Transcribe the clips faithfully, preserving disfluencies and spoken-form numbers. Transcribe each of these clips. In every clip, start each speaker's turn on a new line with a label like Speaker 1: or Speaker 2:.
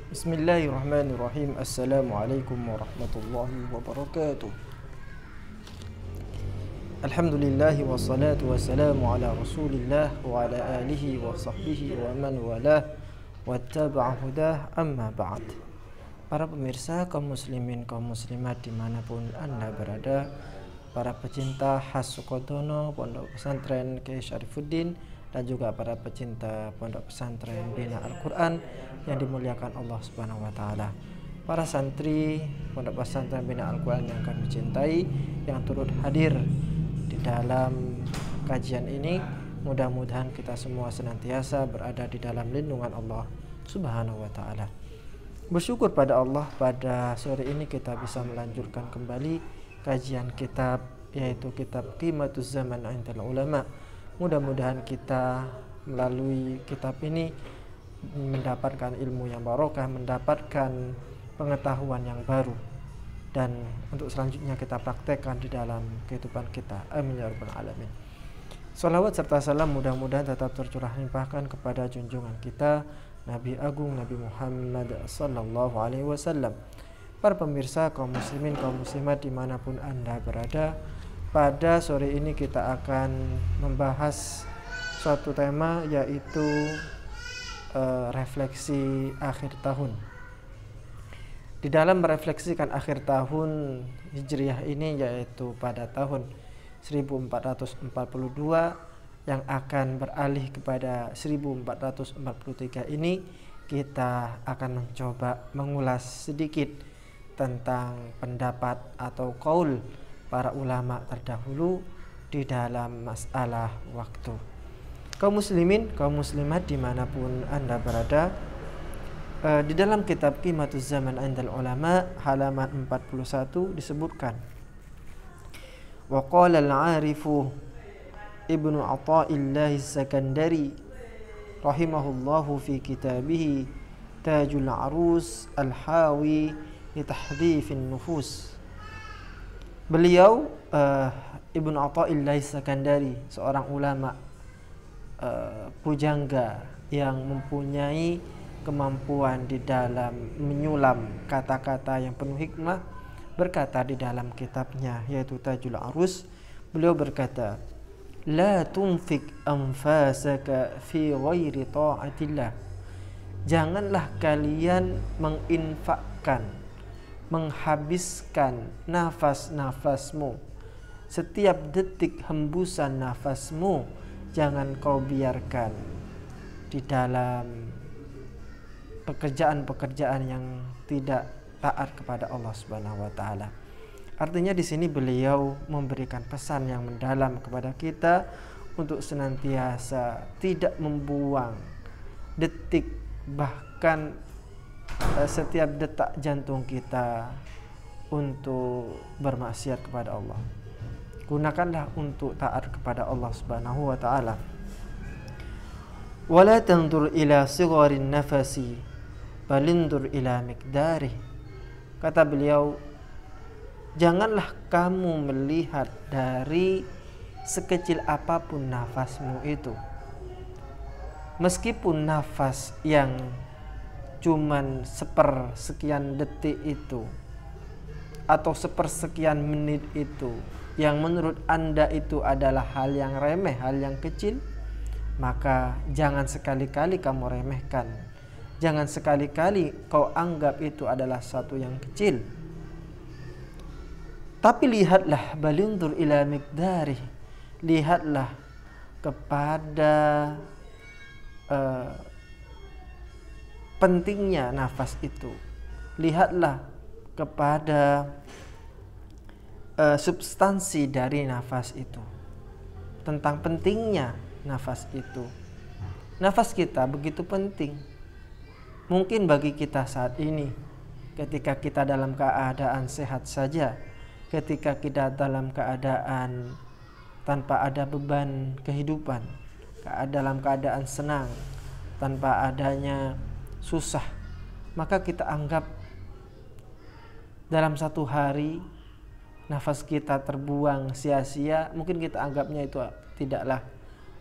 Speaker 1: Bismillahirrahmanirrahim. Assalamualaikum warahmatullahi wabarakatuh. Alhamdulillahi wassalatu wassalamu ala rasulillah wa ala alihi wa sahbihi wa man walah wattaba'a hudah, amma ba'd. Para pemirsa, kaum muslimin, kaum muslimat dimanapun anda berada, para pecinta khas Sukodono, Pondok Pesantren Kiai Syarifuddin, dan juga para pecinta Pondok Pesantren Bina Al-Quran yang dimuliakan Allah Subhanahu wa taala. Para santri Pondok Pesantren Bina Al-Quran yang kami cintai, yang turut hadir di dalam kajian ini, mudah-mudahan kita semua senantiasa berada di dalam lindungan Allah Subhanahu wa taala. Bersyukur pada Allah, pada sore ini kita bisa melanjutkan kembali kajian kitab, yaitu kitab Qimatuz Zaman 'indal Ulama. Mudah-mudahan kita melalui kitab ini mendapatkan ilmu yang barokah, mendapatkan pengetahuan yang baru, dan untuk selanjutnya kita praktekkan di dalam kehidupan kita. Amin ya rabbal alamin. Salawat serta salam mudah-mudahan tetap tercurah limpahkan kepada junjungan kita Nabi Agung Nabi Muhammad sallallahu alaihi wasallam. Para pemirsa, kaum muslimin, kaum muslimat dimanapun anda berada, pada sore ini kita akan membahas suatu tema, yaitu uh, refleksi akhir tahun. Di dalam merefleksikan akhir tahun Hijriah ini, yaitu pada tahun seribu empat ratus empat puluh dua yang akan beralih kepada seribu empat ratus empat puluh tiga ini, kita akan mencoba mengulas sedikit tentang pendapat atau qaul para ulama terdahulu di dalam masalah waktu. Kaum muslimin, kaum muslimat dimanapun anda berada, uh, di dalam kitab Qimatuz Zaman 'indal Ulama halaman empat puluh satu disebutkan, wa qala al-'arifu Ibnu Athaillah As-Sakandari rahimahullahu fi kitabih Tajul Arus al-Hawi li tahdhifin nufus. Beliau uh, Ibnu Athaillah As-Sakandari, seorang ulama uh, pujangga yang mempunyai kemampuan di dalam menyulam kata-kata yang penuh hikmah, berkata di dalam kitabnya yaitu Tajul Arus, beliau berkata, la tunfik anfasaka fi ghairi ta'atillah. Janganlah kalian menginfakkan, menghabiskan nafas-nafasmu, setiap detik hembusan nafasmu jangan kau biarkan di dalam pekerjaan-pekerjaan yang tidak taat kepada Allah Subhanahu wa taala. Artinya di sini beliau memberikan pesan yang mendalam kepada kita untuk senantiasa tidak membuang detik, bahkan setiap detak jantung kita untuk bermaksiat kepada Allah. Gunakanlah untuk taat kepada Allah Subhanahu wa taala. Wala tandur ila sigharin nafasi balindur ila miqdarih. Kata beliau, janganlah kamu melihat dari sekecil apapun nafasmu itu. Meskipun nafas yang cuman sepersekian detik itu atau sepersekian menit itu yang menurut anda itu adalah hal yang remeh, hal yang kecil, maka jangan sekali-kali kamu remehkan. Jangan sekali-kali kau anggap itu adalah satu yang kecil. Tapi lihatlah, balindur ila miqdarih, lihatlah kepada uh, pentingnya nafas itu. Lihatlah kepada uh, substansi dari nafas itu, tentang pentingnya nafas itu. Nafas kita begitu penting. Mungkin bagi kita saat ini, ketika kita dalam keadaan sehat saja, ketika kita dalam keadaan tanpa ada beban kehidupan, dalam keadaan senang, tanpa adanya susah, maka kita anggap dalam satu hari nafas kita terbuang sia-sia, mungkin kita anggapnya itu tidaklah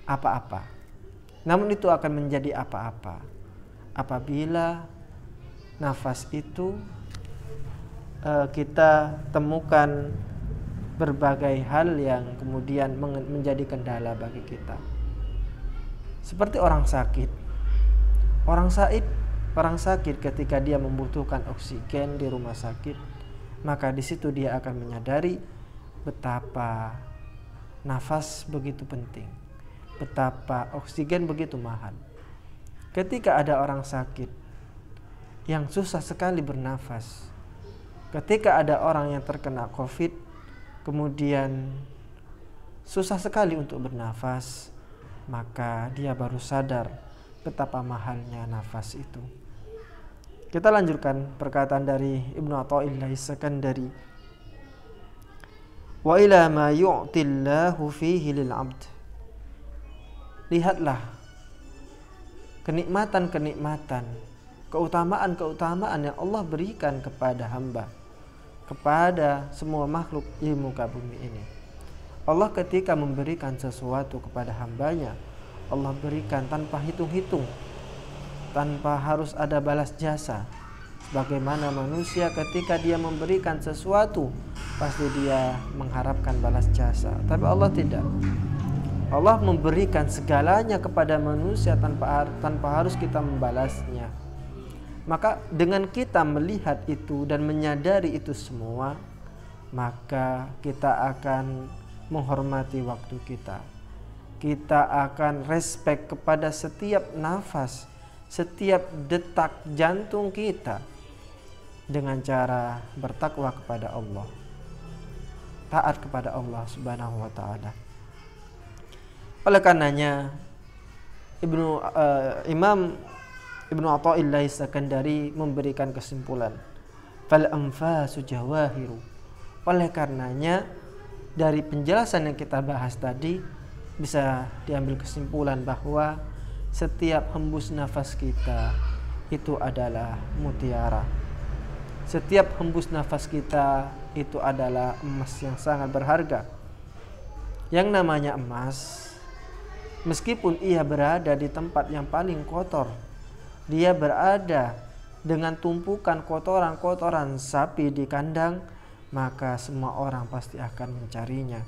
Speaker 1: apa-apa. Namun itu akan menjadi apa-apa apabila nafas itu uh, kita temukan berbagai hal yang kemudian menjadi kendala bagi kita. Seperti orang sakit. Orang sakit, orang sakit ketika dia membutuhkan oksigen di rumah sakit, maka di situ dia akan menyadari betapa nafas begitu penting, betapa oksigen begitu mahal. Ketika ada orang sakit yang susah sekali bernafas, ketika ada orang yang terkena COVID, kemudian susah sekali untuk bernafas, maka dia baru sadar betapa mahalnya nafas itu. Kita lanjutkan perkataan dari Ibnu Athaillah As-Sakandari. Wa ila ma yu'tillahu fihi lil 'abd. Lihatlah kenikmatan-kenikmatan, keutamaan-keutamaan yang Allah berikan kepada hamba, kepada semua makhluk di muka bumi ini. Allah ketika memberikan sesuatu kepada hambanya, Allah berikan tanpa hitung-hitung, tanpa harus ada balas jasa. Bagaimana manusia ketika dia memberikan sesuatu, pasti dia mengharapkan balas jasa. Tapi Allah tidak. Allah memberikan segalanya kepada manusia tanpa tanpa harus kita membalasnya. Maka dengan kita melihat itu dan menyadari itu semua, maka kita akan menghormati waktu kita. Kita akan respek kepada setiap nafas, setiap detak jantung kita, dengan cara bertakwa kepada Allah, taat kepada Allah Subhanahu wa taala. Oleh karenanya Ibnu uh, Imam Ibnu Athaillah As-Sakandari memberikan kesimpulan, fal anfasu jawahiru. Oleh karenanya dari penjelasan yang kita bahas tadi bisa diambil kesimpulan bahwa setiap hembus nafas kita itu adalah mutiara. Setiap hembus nafas kita itu adalah emas yang sangat berharga. Yang namanya emas, meskipun ia berada di tempat yang paling kotor, dia berada dengan tumpukan kotoran-kotoran sapi di kandang, maka semua orang pasti akan mencarinya.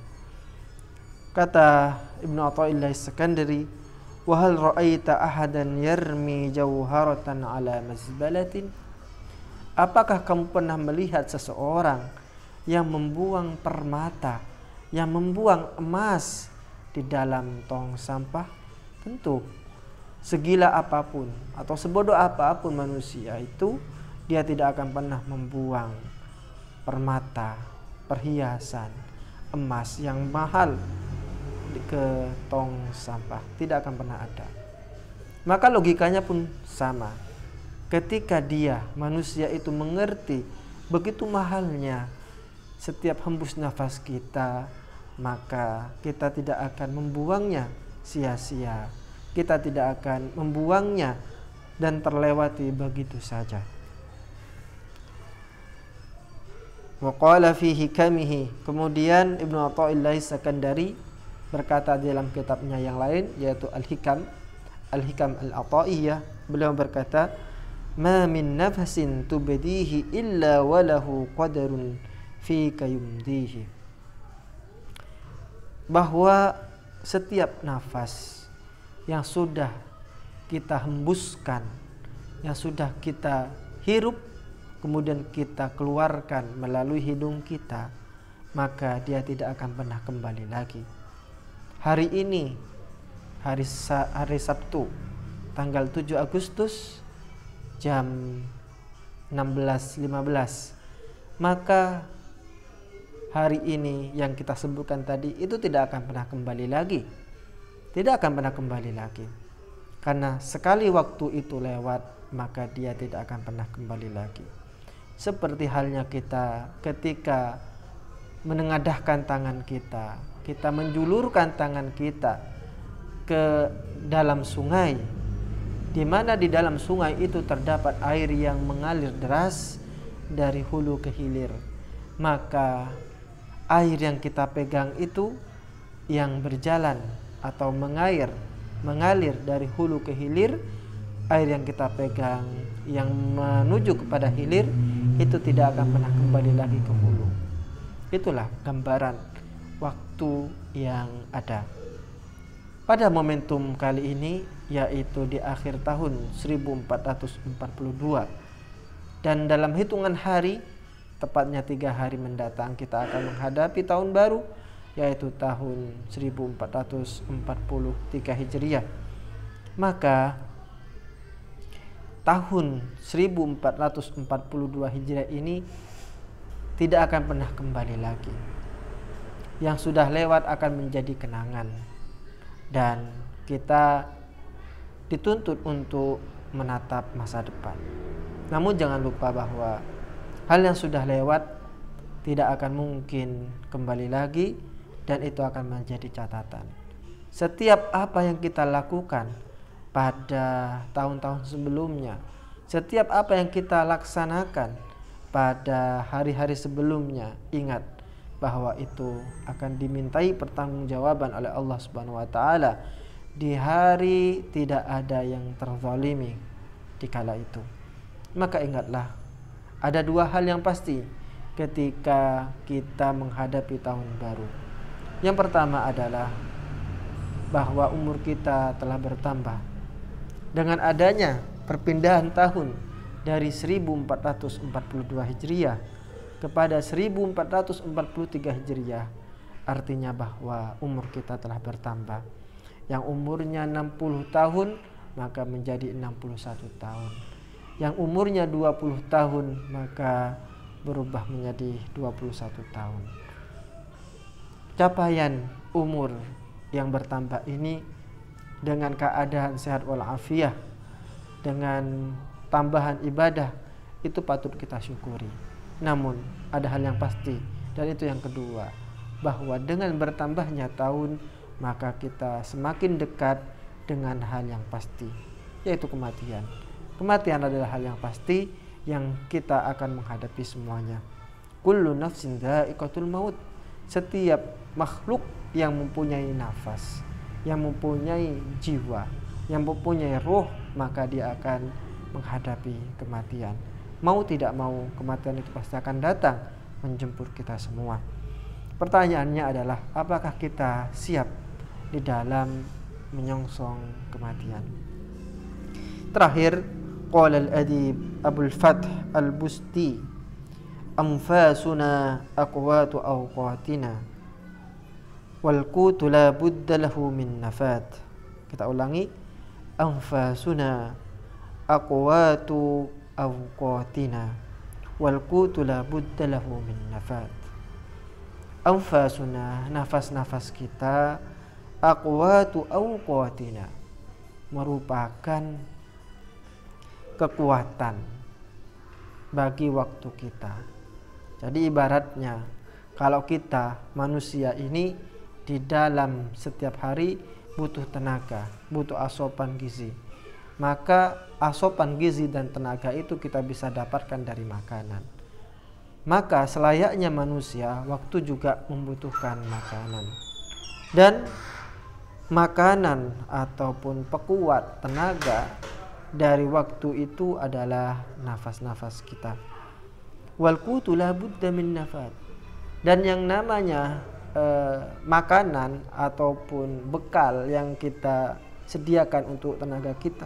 Speaker 1: Kata Ibnu Athaillah As-Sakandari, wa hal ra'aita ahadan yarmi jawharatan ala mazbalatin? Apakah kamu pernah melihat seseorang yang membuang permata, yang membuang emas di dalam tong sampah? Tentu segila apapun atau sebodoh apapun manusia itu, dia tidak akan pernah membuang permata, perhiasan, emas yang mahal ke tong sampah. Tidak akan pernah ada. Maka logikanya pun sama. Ketika dia, manusia itu mengerti begitu mahalnya setiap hembus nafas kita, maka kita tidak akan membuangnya sia-sia. Kita tidak akan membuangnya dan terlewati begitu saja. Wa qala fi hikamihi. Kemudian Ibnu Athaillah As-Sakandari berkata dalam kitabnya yang lain, yaitu Al-Hikam, Al-Hikam Al-Athaiyah. Beliau berkata, ma min nafsin tubdihi illa walahu qadarun fi kayumdihi. Bahwa setiap nafas yang sudah kita hembuskan, yang sudah kita hirup, kemudian kita keluarkan melalui hidung kita, maka dia tidak akan pernah kembali lagi. Hari ini, hari, hari Sabtu, tanggal tujuh Agustus, jam enam belas lima belas, maka hari ini yang kita sebutkan tadi itu tidak akan pernah kembali lagi. Tidak akan pernah kembali lagi. Karena sekali waktu itu lewat, maka dia tidak akan pernah kembali lagi. Seperti halnya kita ketika menengadahkan tangan kita, kita menjulurkan tangan kita ke dalam sungai, di mana di dalam sungai itu terdapat air yang mengalir deras dari hulu ke hilir. Maka air yang kita pegang itu yang berjalan atau mengair, mengalir dari hulu ke hilir air yang kita pegang yang menuju kepada hilir itu tidak akan pernah kembali lagi ke hulu. Itulah gambaran waktu yang ada. Pada momentum kali ini, yaitu di akhir tahun seribu empat ratus empat puluh dua, dan dalam hitungan hari, tepatnya tiga hari mendatang, kita akan menghadapi tahun baru, yaitu tahun seribu empat ratus empat puluh tiga Hijriah. Maka tahun seribu empat ratus empat puluh dua Hijriah ini tidak akan pernah kembali lagi. Yang sudah lewat akan menjadi kenangan, dan kita dituntut untuk menatap masa depan. Namun jangan lupa bahwa hal yang sudah lewat tidak akan mungkin kembali lagi, dan itu akan menjadi catatan. Setiap apa yang kita lakukan pada tahun-tahun sebelumnya, setiap apa yang kita laksanakan pada hari-hari sebelumnya, ingat bahwa itu akan dimintai pertanggungjawaban oleh Allah Subhanahu wa taala. Di hari tidak ada yang terzalimi di kala itu. Maka ingatlah, ada dua hal yang pasti ketika kita menghadapi tahun baru. Yang pertama adalah bahwa umur kita telah bertambah. Dengan adanya perpindahan tahun dari seribu empat ratus empat puluh dua Hijriah kepada seribu empat ratus empat puluh tiga Hijriah, artinya bahwa umur kita telah bertambah. Yang umurnya enam puluh tahun maka menjadi enam puluh satu tahun. Yang umurnya dua puluh tahun maka berubah menjadi dua puluh satu tahun. Capaian umur yang bertambah ini dengan keadaan sehat walafiat, dengan tambahan ibadah, itu patut kita syukuri. Namun ada hal yang pasti, dan itu yang kedua, bahwa dengan bertambahnya tahun maka kita semakin dekat dengan hal yang pasti, yaitu kematian. Kematian adalah hal yang pasti yang kita akan menghadapi semuanya. Kullu nafsin dha'iqatul maut. Setiap makhluk yang mempunyai nafas, yang mempunyai jiwa, yang mempunyai roh, maka dia akan menghadapi kematian. Mau tidak mau, kematian itu pasti akan datang menjemput kita semua. Pertanyaannya adalah, apakah kita siap di dalam menyongsong kematian? Terakhir, qala al-adib Abul Fath al-Busti, anfasuna aqwatu awqatina wal qutu la budda lahu min nafat. Kita ulangi, anfasuna aqwatu awqatina wal qutu la budda lahu min nafat. Anfasuna, nafas-nafas kita, aqwatu awqatina, merupakan kekuatan bagi waktu kita. Jadi ibaratnya, kalau kita manusia ini di dalam setiap hari butuh tenaga, butuh asupan gizi, maka asupan gizi dan tenaga itu kita bisa dapatkan dari makanan. Maka selayaknya manusia, waktu juga membutuhkan makanan. Dan makanan ataupun pekuat tenaga dari waktu itu adalah nafas-nafas kita. Wal qutu la budda min nafat. Dan yang namanya eh, makanan ataupun bekal yang kita sediakan untuk tenaga kita,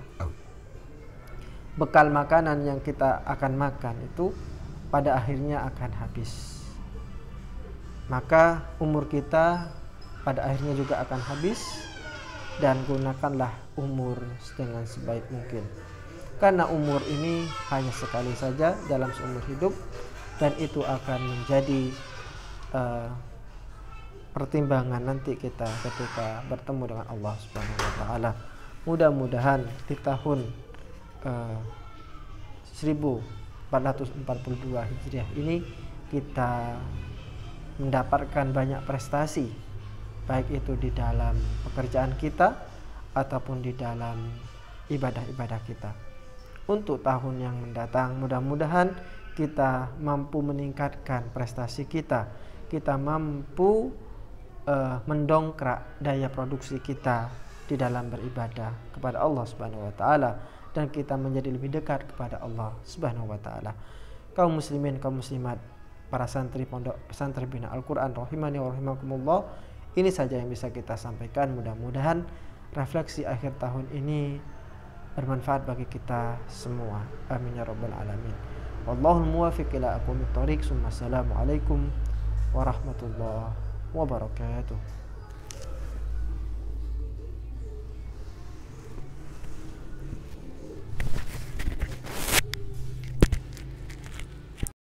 Speaker 1: bekal makanan yang kita akan makan itu pada akhirnya akan habis. Maka umur kita pada akhirnya juga akan habis, dan gunakanlah umur dengan sebaik mungkin, karena umur ini hanya sekali saja dalam seumur hidup, dan itu akan menjadi uh, pertimbangan nanti kita ketika bertemu dengan Allah Subhanahu wa taala. Mudah-mudahan di tahun uh, seribu empat ratus empat puluh dua Hijriah ini kita mendapatkan banyak prestasi, baik itu di dalam pekerjaan kita ataupun di dalam ibadah-ibadah kita. Untuk tahun yang mendatang, mudah-mudahan kita mampu meningkatkan prestasi kita, kita mampu uh, mendongkrak daya produksi kita di dalam beribadah kepada Allah Subhanahu wa taala, dan kita menjadi lebih dekat kepada Allah Subhanahu wa taala. Kaum muslimin, kaum muslimat, para santri pondok pesantren Bina Al-Qur'an rahimani wa rahimakumullah, ini saja yang bisa kita sampaikan. Mudah-mudahan refleksi akhir tahun ini bermanfaat bagi kita semua. Amin ya rabbal alamin. Wallahul muwaffiq ila aqwamit thoriq. Assalamualaikum warahmatullahi wabarakatuh.